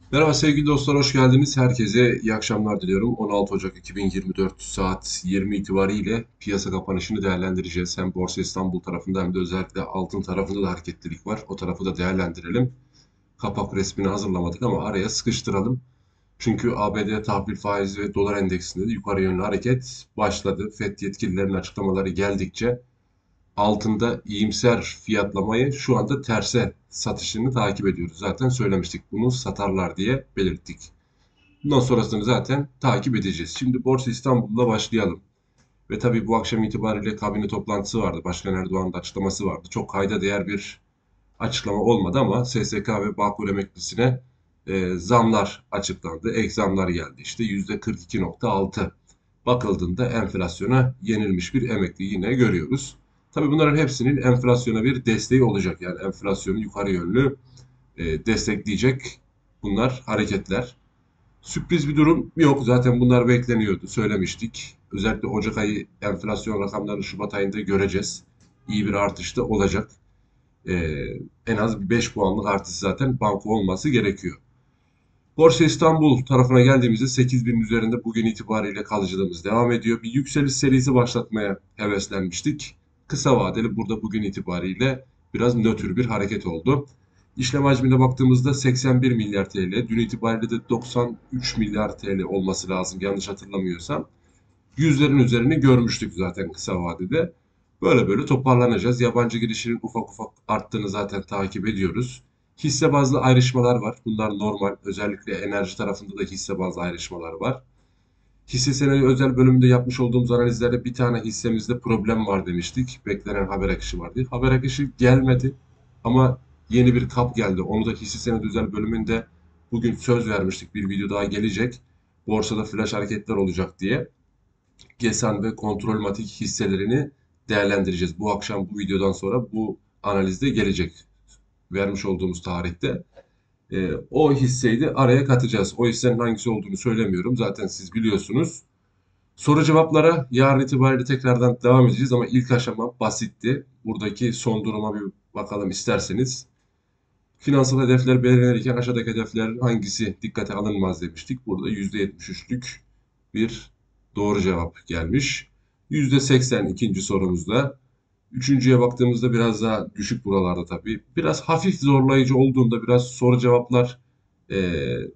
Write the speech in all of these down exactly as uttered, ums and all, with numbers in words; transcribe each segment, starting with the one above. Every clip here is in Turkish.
Merhaba sevgili dostlar, hoş geldiniz. Herkese iyi akşamlar diliyorum. on altı Ocak iki bin yirmi dört saat yirmi itibariyle piyasa kapanışını değerlendireceğiz. Hem Borsa İstanbul tarafında hem de özellikle altın tarafında da hareketlilik var. O tarafı da değerlendirelim. Kapak resmini hazırlamadık ama araya sıkıştıralım. Çünkü A B D tahvil faizi ve dolar endeksinde de yukarı yönlü hareket başladı. Fed yetkililerinin açıklamaları geldikçe altında iyimser fiyatlamayı şu anda terse satışını takip ediyoruz. Zaten söylemiştik bunu satarlar diye belirttik. Bundan sonrasını zaten takip edeceğiz. Şimdi Borsa İstanbul'da başlayalım. Ve tabii bu akşam itibariyle kabine toplantısı vardı. Başkan Erdoğan'ın da açıklaması vardı. Çok kayda değer bir açıklama olmadı ama S S K ve Bağkur emeklisine e, zamlar açıklandı. Ek zamlar geldi. İşte yüzde kırk iki nokta altı bakıldığında enflasyona yenilmiş bir emekli yine görüyoruz. Tabii bunların hepsinin enflasyona bir desteği olacak. Yani enflasyonu yukarı yönlü e, destekleyecek bunlar hareketler. Sürpriz bir durum yok. Zaten bunlar bekleniyordu. Söylemiştik. Özellikle Ocak ayı enflasyon rakamlarını Şubat ayında göreceğiz. İyi bir artış da olacak. Ee, En az bir beş puanlık artış zaten banko olması gerekiyor. Borsa İstanbul tarafına geldiğimizde sekiz binin üzerinde bugün itibariyle kalıcılığımız devam ediyor. Bir yükseliş serisi başlatmaya heveslenmiştik. Kısa vadeli burada bugün itibariyle biraz nötr bir hareket oldu. İşlem hacmine baktığımızda seksen bir milyar T L, dün itibariyle de doksan üç milyar T L olması lazım yanlış hatırlamıyorsam. Yüzlerin üzerini görmüştük zaten kısa vadede. Böyle böyle toparlanacağız. Yabancı girişinin ufak ufak arttığını zaten takip ediyoruz. Hisse bazlı ayrışmalar var. Bunlar normal. Özellikle enerji tarafında da hisse bazlı ayrışmalar var. Hisse senedi özel bölümünde yapmış olduğumuz analizlerde bir tane hissemizde problem var demiştik. Beklenen haber akışı vardı. Haber akışı gelmedi ama yeni bir kap geldi. Onu da hisse senedi özel bölümünde bugün söz vermiştik. Bir video daha gelecek. Borsada flash hareketler olacak diye. GESAN ve Kontrolmatik hisselerini değerlendireceğiz. Bu akşam bu videodan sonra bu analizde gelecek. Vermiş olduğumuz tarihte. E, o hisseyi de araya katacağız. O hissenin hangisi olduğunu söylemiyorum. Zaten siz biliyorsunuz. Soru cevaplara yarın itibariyle tekrardan devam edeceğiz ama ilk aşama basitti. Buradaki son duruma bir bakalım isterseniz. Finansal hedefler belirlenirken aşağıdaki hedefler hangisi dikkate alınmaz demiştik. Burada yüzde yetmiş üçlük bir doğru cevap gelmiş. yüzde seksen ikinci sorumuzda. Üçüncüye baktığımızda biraz daha düşük buralarda tabii. Biraz hafif zorlayıcı olduğunda biraz soru cevaplar eee,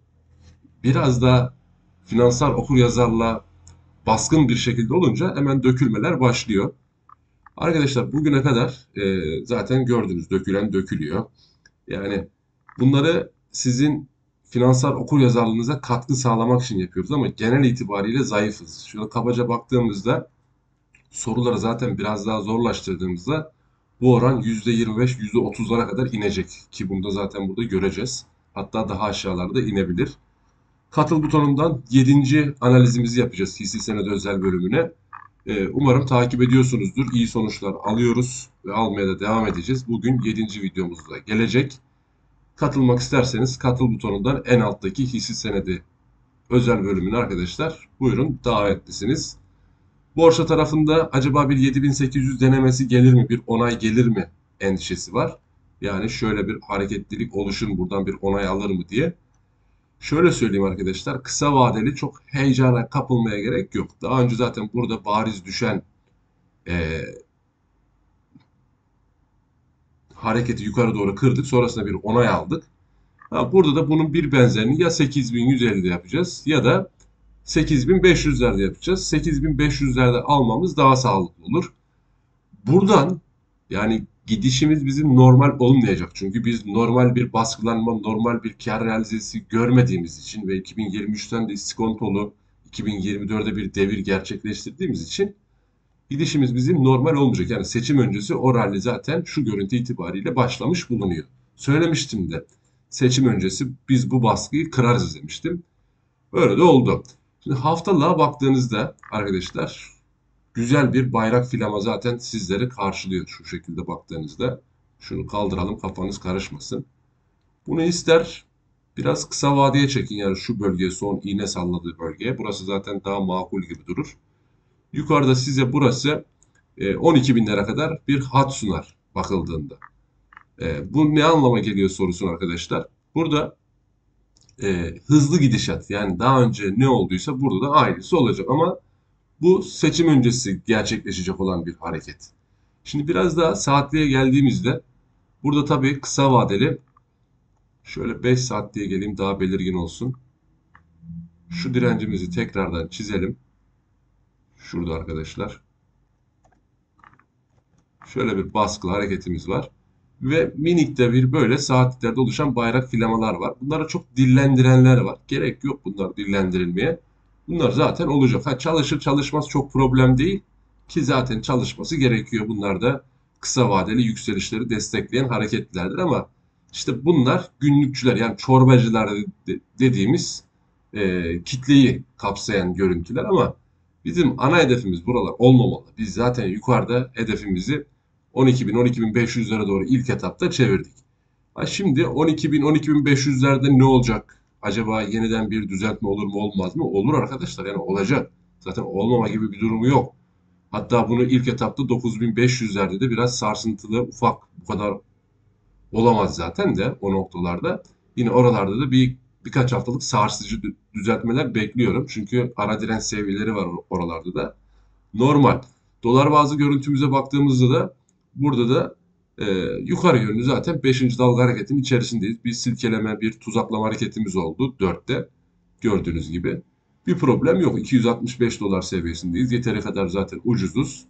biraz da finansal okuryazarlığa baskın bir şekilde olunca hemen dökülmeler başlıyor. Arkadaşlar bugüne kadar eee, zaten gördünüz dökülen dökülüyor. Yani bunları sizin finansal okuryazarlığınıza katkı sağlamak için yapıyoruz ama genel itibariyle zayıfız. Şöyle kabaca baktığımızda soruları zaten biraz daha zorlaştırdığımızda bu oran yüzde yirmi beş, yüzde otuzlara kadar inecek. Ki bunu da zaten burada göreceğiz. Hatta daha aşağılarda inebilir. Katıl butonundan yedinci analizimizi yapacağız hisse senedi özel bölümüne. Ee, umarım takip ediyorsunuzdur. İyi sonuçlar alıyoruz ve almaya da devam edeceğiz. Bugün yedinci videomuzda gelecek. Katılmak isterseniz katıl butonundan en alttaki hisse senedi özel bölümüne arkadaşlar buyurun davetlisiniz. Borsa tarafında acaba bir yedi bin sekiz yüz denemesi gelir mi? Bir onay gelir mi? Endişesi var. Yani şöyle bir hareketlilik oluşur mu? Buradan bir onay alır mı diye. Şöyle söyleyeyim arkadaşlar. Kısa vadeli çok heyecana kapılmaya gerek yok. Daha önce zaten burada bariz düşen eee, hareketi yukarı doğru kırdık. Sonrasında bir onay aldık. Ha, burada da bunun bir benzerini ya sekiz bin yüz ellide yapacağız ya da sekiz bin beş yüzlerde yapacağız. sekiz bin beş yüzlerde almamız daha sağlıklı olur. Buradan yani gidişimiz bizim normal olmayacak. Çünkü biz normal bir baskılanma, normal bir kar realizesi görmediğimiz için ve iki bin yirmi üçten de iskontolu iki bin yirmi dörde bir devir gerçekleştirdiğimiz için gidişimiz bizim normal olmayacak. Yani seçim öncesi o rally zaten şu görüntü itibariyle başlamış bulunuyor. Söylemiştim de seçim öncesi biz bu baskıyı kırarız demiştim. Öyle de oldu. Şimdi haftalığa baktığınızda arkadaşlar güzel bir bayrak filama zaten sizleri karşılıyor şu şekilde baktığınızda. Şunu kaldıralım kafanız karışmasın. Bunu ister biraz kısa vadeye çekin yani şu bölgeye son iğne salladığı bölgeye. Burası zaten daha makul gibi durur. Yukarıda size burası e, on iki binlere kadar bir hat sunar bakıldığında. E, bu ne anlama geliyor sorusun arkadaşlar. Burada e, hızlı gidişat. Yani daha önce ne olduysa burada da aynısı olacak ama bu seçim öncesi gerçekleşecek olan bir hareket. Şimdi biraz daha saatliğe geldiğimizde burada tabii kısa vadeli şöyle beş saat diye geleyim daha belirgin olsun. Şu direncimizi tekrardan çizelim. Şurada arkadaşlar. Şöyle bir baskılı hareketimiz var. Ve minik de bir böyle saatliklerde oluşan bayrak filamalar var. Bunlara çok dillendirenler var. Gerek yok bunlar dillendirilmeye. Bunlar zaten olacak. Ha, çalışır çalışmaz çok problem değil. Ki zaten çalışması gerekiyor. Bunlar da kısa vadeli yükselişleri destekleyen hareketlerdir ama işte bunlar günlükçüler yani çorbacılar dediğimiz e, kitleyi kapsayan görüntüler ama bizim ana hedefimiz buralar olmamalı. Biz zaten yukarıda hedefimizi on iki bin on iki bin beş yüzlere doğru ilk etapta çevirdik. Ha şimdi on iki bin on iki bin beş yüzlerde ne olacak? Acaba yeniden bir düzeltme olur mu olmaz mı? Olur arkadaşlar yani olacak. Zaten olmama gibi bir durumu yok. Hatta bunu ilk etapta dokuz bin beş yüzlerde de biraz sarsıntılı ufak bu kadar olamaz zaten de o noktalarda. Yine oralarda da bir birkaç haftalık sarsıcı düzeltmeler bekliyorum. Çünkü ara direnç seviyeleri var oralarda da. Normal. Dolar bazlı görüntümüze baktığımızda da burada da e, yukarı yönlü zaten beşinci dalga hareketin içerisindeyiz. Bir silkeleme, bir tuzaklama hareketimiz oldu dörtte gördüğünüz gibi. Bir problem yok. iki yüz altmış beş dolar seviyesindeyiz. Yeteri kadar zaten ucuzuz.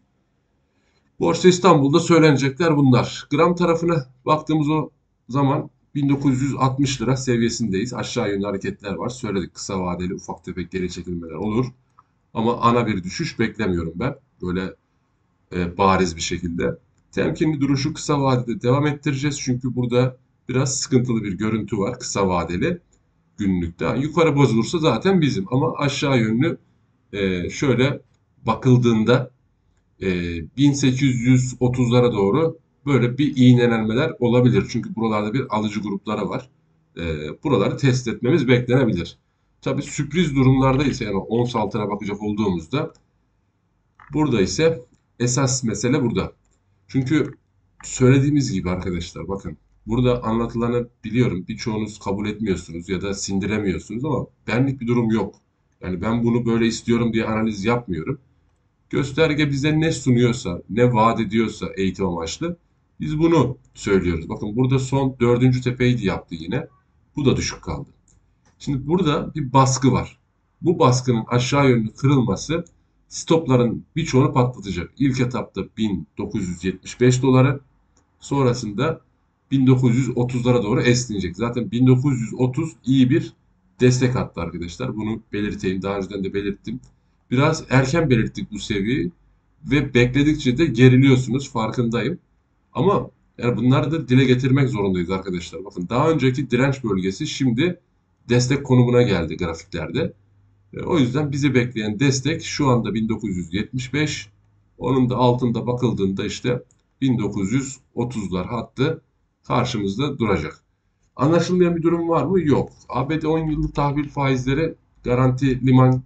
Borsa İstanbul'da söylenecekler bunlar. Gram tarafına baktığımız o zaman bin dokuz yüz altmış lira seviyesindeyiz. Aşağı yönlü hareketler var. Söyledik kısa vadeli ufak tefek geri çekilmeler olur. Ama ana bir düşüş beklemiyorum ben. Böyle e, bariz bir şekilde. Temkinli duruşu kısa vadede devam ettireceğiz. Çünkü burada biraz sıkıntılı bir görüntü var kısa vadeli günlükte. Yukarı bozulursa zaten bizim ama aşağı yönlü e, şöyle bakıldığında e, bin sekiz yüz otuzlara doğru böyle bir iğnelenmeler olabilir. Çünkü buralarda bir alıcı grupları var. E, buraları test etmemiz beklenebilir. Tabii sürpriz durumlarda ise yani ons altına bakacak olduğumuzda burada ise esas mesele burada. Çünkü söylediğimiz gibi arkadaşlar bakın burada anlatılanı biliyorum birçoğunuz kabul etmiyorsunuz ya da sindiremiyorsunuz ama benlik bir durum yok. Yani ben bunu böyle istiyorum diye analiz yapmıyorum. Gösterge bize ne sunuyorsa, ne vaat ediyorsa eğitim amaçlı biz bunu söylüyoruz. Bakın burada son dördüncü tepeyi yaptı yine. Bu da düşük kaldı. Şimdi burada bir baskı var. Bu baskının aşağı yönlü kırılması stopların birçoğunu patlatacak. İlk etapta bin dokuz yüz yetmiş beş doları, sonrasında bin dokuz yüz otuzlara doğru esneyecek. Zaten bin dokuz yüz otuz iyi bir destek hattı arkadaşlar. Bunu belirteyim. Daha önceden de belirttim. Biraz erken belirttik bu seviyeyi ve bekledikçe de geriliyorsunuz farkındayım. Ama yani bunları da dile getirmek zorundayız arkadaşlar. Bakın daha önceki direnç bölgesi şimdi destek konumuna geldi grafiklerde. E, o yüzden bizi bekleyen destek şu anda bin dokuz yüz yetmiş beş. Onun da altında bakıldığında işte bin dokuz yüz otuzlar hattı karşımızda duracak. Anlaşılmayan bir durum var mı? Yok. A B D on yıllık tahvil faizleri garanti liman,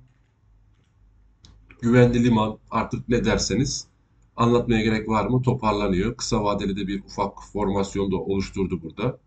güvenli liman artık ne derseniz anlatmaya gerek var mı? Toparlanıyor. Kısa vadeli de bir ufak formasyon da oluşturdu burada.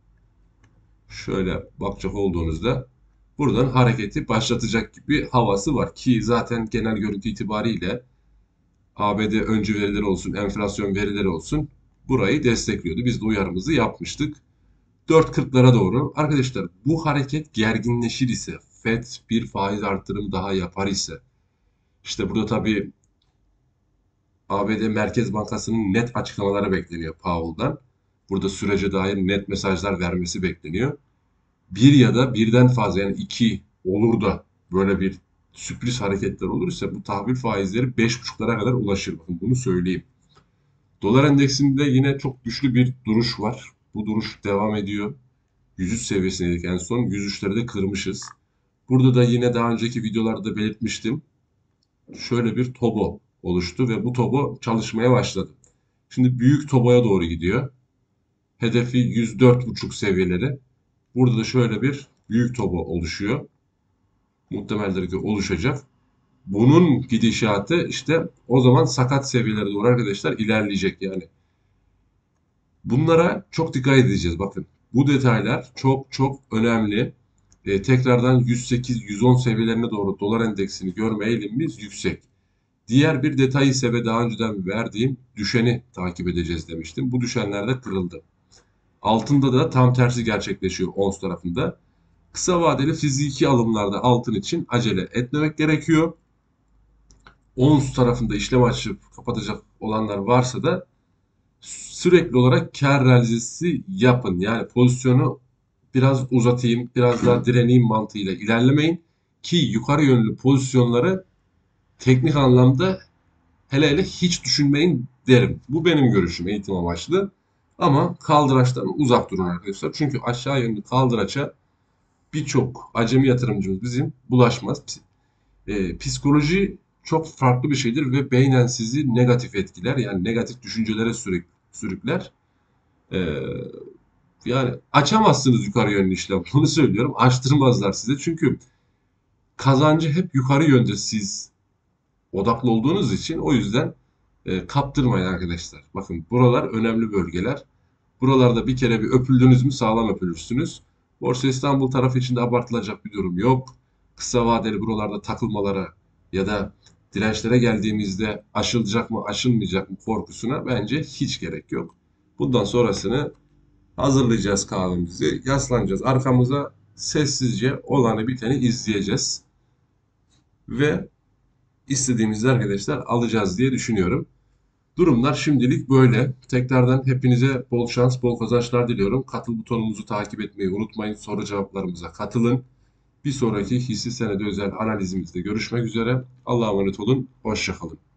Şöyle bakacak olduğunuzda buradan hareketi başlatacak gibi havası var ki zaten genel görüntü itibariyle A B D öncü verileri olsun, enflasyon verileri olsun burayı destekliyordu. Biz de uyarımızı yapmıştık. dört kırklara doğru. Arkadaşlar bu hareket gerginleşir ise, Fed bir faiz artırımı daha yapar ise, işte burada tabii A B D Merkez Bankası'nın net açıklamaları bekleniyor Powell'dan. Burada sürece dair net mesajlar vermesi bekleniyor. Bir ya da birden fazla yani iki olur da böyle bir sürpriz hareketler olursa bu tahvil faizleri beş buçuklara kadar ulaşır. Bakın bunu söyleyeyim. Dolar endeksinde yine çok güçlü bir duruş var. Bu duruş devam ediyor. yüz üç seviyesindeydik en son. yüz üçleri de kırmışız. Burada da yine daha önceki videolarda belirtmiştim. Şöyle bir tobo oluştu ve bu tobo çalışmaya başladı. Şimdi büyük toboya doğru gidiyor. Hedefi yüz dört buçuk seviyeleri. Burada da şöyle bir büyük tobo oluşuyor. Muhtemeldir ki oluşacak. Bunun gidişatı işte o zaman sakat seviyelere doğru arkadaşlar ilerleyecek yani. Bunlara çok dikkat edeceğiz bakın. Bu detaylar çok çok önemli. E, tekrardan yüz sekiz yüz on seviyelerine doğru dolar endeksini görme eğilimimiz yüksek. Diğer bir detay ise ve daha önceden verdiğim düşeni takip edeceğiz demiştim. Bu düşenler de kırıldı. Altında da tam tersi gerçekleşiyor ons tarafında. Kısa vadeli fiziki alımlarda altın için acele etmemek gerekiyor. Ons tarafında işlem açıp kapatacak olanlar varsa da sürekli olarak kar realizesi yapın. Yani pozisyonu biraz uzatayım, biraz daha direneyim mantığıyla ilerlemeyin ki yukarı yönlü pozisyonları teknik anlamda hele hele hiç düşünmeyin derim. Bu benim görüşüm eğitim amaçlı. Ama kaldıraçtan uzak durun arkadaşlar. Çünkü aşağı yönlü kaldıraça birçok acemi yatırımcımız bizim bulaşmaz. E, psikoloji çok farklı bir şeydir ve beynen sizi negatif etkiler. Yani negatif düşüncelere sürük, sürükler. E, Yani açamazsınız yukarı yönlü işlem. Bunu söylüyorum. Açtırmazlar size. Çünkü kazancı hep yukarı yönde siz odaklı olduğunuz için o yüzden e, kaptırmayın arkadaşlar. Bakın buralar önemli bölgeler. Buralarda bir kere bir öpüldünüz mü sağlam öpülürsünüz. Borsa İstanbul tarafı içinde abartılacak bir durum yok. Kısa vadeli buralarda takılmalara ya da dirençlere geldiğimizde aşılacak mı aşılmayacak mı korkusuna bence hiç gerek yok. Bundan sonrasını hazırlayacağız kahvemizi, yaslanacağız arkamıza, sessizce olanı biteni izleyeceğiz ve istediğimizde arkadaşlar alacağız diye düşünüyorum. Durumlar şimdilik böyle. Tekrardan hepinize bol şans, bol kazançlar diliyorum. Katıl butonumuzu takip etmeyi unutmayın. Soru cevaplarımıza katılın. Bir sonraki hisse senedi özel analizimizde görüşmek üzere. Allah'a emanet olun. Hoşça kalın.